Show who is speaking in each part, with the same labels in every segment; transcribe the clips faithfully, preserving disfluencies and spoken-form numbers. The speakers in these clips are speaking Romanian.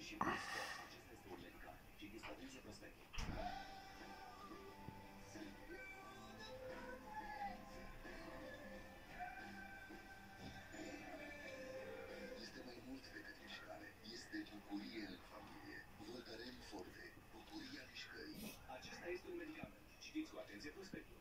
Speaker 1: și mișcă. Acesta este un medicament. Citiți cu atenție prospectul.
Speaker 2: Este mai mult decât mișcare. Este bucurie în familie. Voltaren Forte. Bucuria mișcării.
Speaker 1: Acesta este un medicament. Citiți cu atenție prospectul.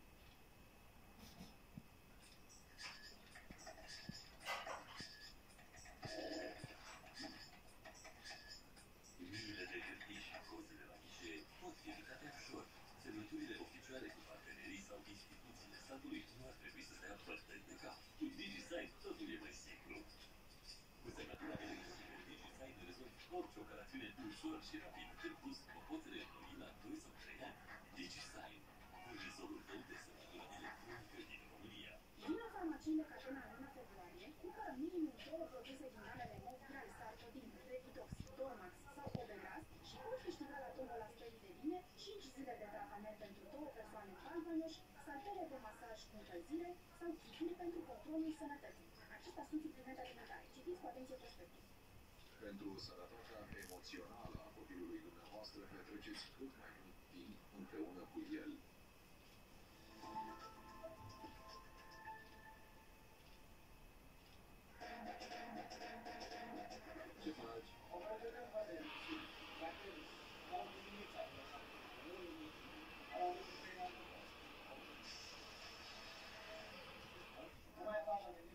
Speaker 1: Miile de hârtii și coze de la Mișe pot fi evitate ușor. Semnăturile oficiale cu partenerii sau instituțiile statului nu ar trebui să stea părtări de cap. Cu DigiSign totul e mai simplu. Cu semnătura electronică DigiSign rezolvi orice operațiune ușor și rapid. În plus, o poți reînnoi la doi sau trei ani. DigiSign, furnizorul tău de semnătură electronică din România.
Speaker 3: Vino în farmaciile Catena în luna februarie, cumpără minimum două produse din gamele Movgral, Sartodin, Revitox, Dormax sau Obegas și poți câștiga la tombola stării de bine cinci zile de tratament pentru două persoane balvănoși, saltere de masaj cu încălzire sau chituri pentru controlul sănătății. Acestea sunt suplimente alimentare. Citiți cu atenție prospectul.
Speaker 2: Pentru sănătatea emoțională a copilului dumneavoastră, petreceți cât mai mult timp împreună cu el. Ce faci?
Speaker 4: Nu mai fac